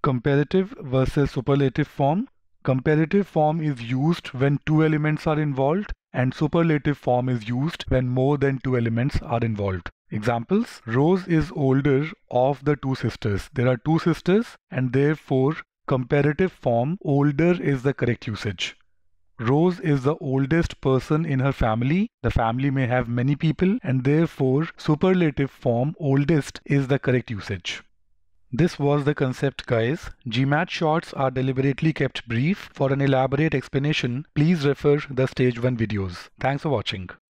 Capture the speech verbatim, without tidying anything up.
Comparative versus superlative form. Comparative form is used when two elements are involved, and superlative form is used when more than two elements are involved. Examples: Rose is older of the two sisters. There are two sisters, and therefore comparative form older is the correct usage. Rose is the oldest person in her family. The family may have many people, and therefore superlative form oldest is the correct usage. This was the concept, guys. G MAT shorts are deliberately kept brief. For an elaborate explanation, please refer the stage one videos. Thanks for watching.